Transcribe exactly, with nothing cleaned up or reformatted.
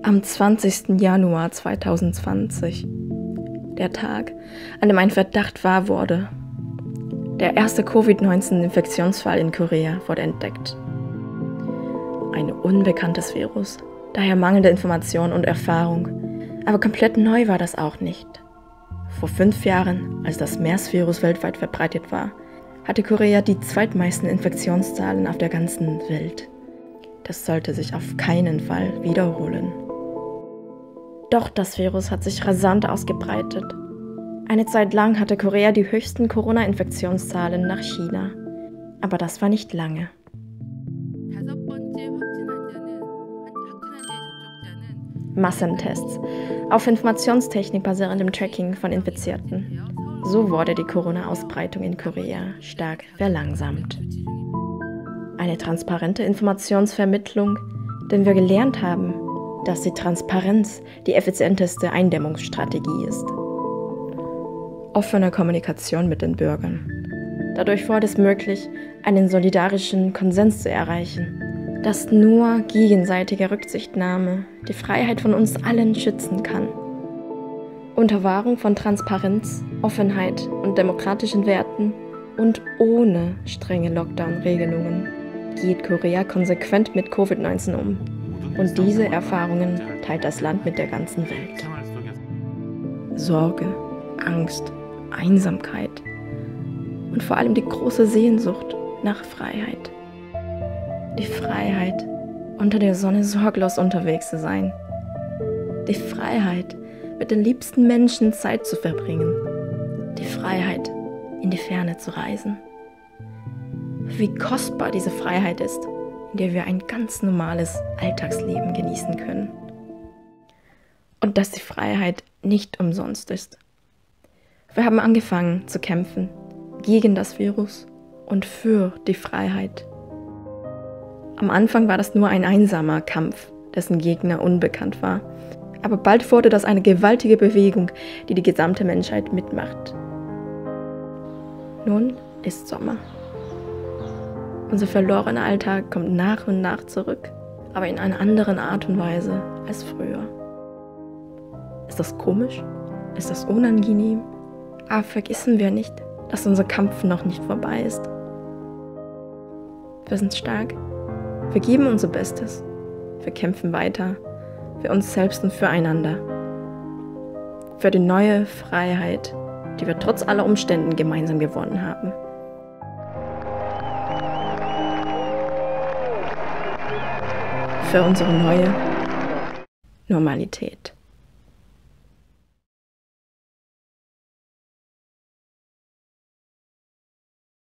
Am zwanzigsten Januar zweitausendzwanzig, der Tag, an dem ein Verdacht wahr wurde. Der erste Covid neunzehn Infektionsfall in Korea wurde entdeckt. Ein unbekanntes Virus, daher mangelnde Information und Erfahrung. Aber komplett neu war das auch nicht. Vor fünf Jahren, als das MERS-Virus weltweit verbreitet war, hatte Korea die zweitmeisten Infektionszahlen auf der ganzen Welt. Das sollte sich auf keinen Fall wiederholen. Doch das Virus hat sich rasant ausgebreitet. Eine Zeit lang hatte Korea die höchsten Corona-Infektionszahlen nach China. Aber das war nicht lange. Massentests auf Informationstechnik basierendem Tracking von Infizierten. So wurde die Corona-Ausbreitung in Korea stark verlangsamt. Eine transparente Informationsvermittlung, denn wir gelernt haben, dass die Transparenz die effizienteste Eindämmungsstrategie ist. Offene Kommunikation mit den Bürgern. Dadurch wurde es möglich, einen solidarischen Konsens zu erreichen, dass nur gegenseitige Rücksichtnahme die Freiheit von uns allen schützen kann. Unter Wahrung von Transparenz, Offenheit und demokratischen Werten und ohne strenge Lockdown-Regelungen geht Korea konsequent mit Covid neunzehn um. Und diese Erfahrungen teilt das Land mit der ganzen Welt. Sorge, Angst, Einsamkeit und vor allem die große Sehnsucht nach Freiheit. Die Freiheit, unter der Sonne sorglos unterwegs zu sein. Die Freiheit, mit den liebsten Menschen Zeit zu verbringen. Die Freiheit, in die Ferne zu reisen. Wie kostbar diese Freiheit ist, in der wir ein ganz normales Alltagsleben genießen können. Und dass die Freiheit nicht umsonst ist. Wir haben angefangen zu kämpfen gegen das Virus und für die Freiheit. Am Anfang war das nur ein einsamer Kampf, dessen Gegner unbekannt war. Aber bald wurde das eine gewaltige Bewegung, die die gesamte Menschheit mitmacht. Nun ist Sommer. Unser verlorener Alltag kommt nach und nach zurück, aber in einer anderen Art und Weise als früher. Ist das komisch? Ist das unangenehm? Aber vergessen wir nicht, dass unser Kampf noch nicht vorbei ist. Wir sind stark. Wir geben unser Bestes. Wir kämpfen weiter. Für uns selbst und füreinander. Für die neue Freiheit, die wir trotz aller Umständen gemeinsam gewonnen haben. Für unsere neue Normalität.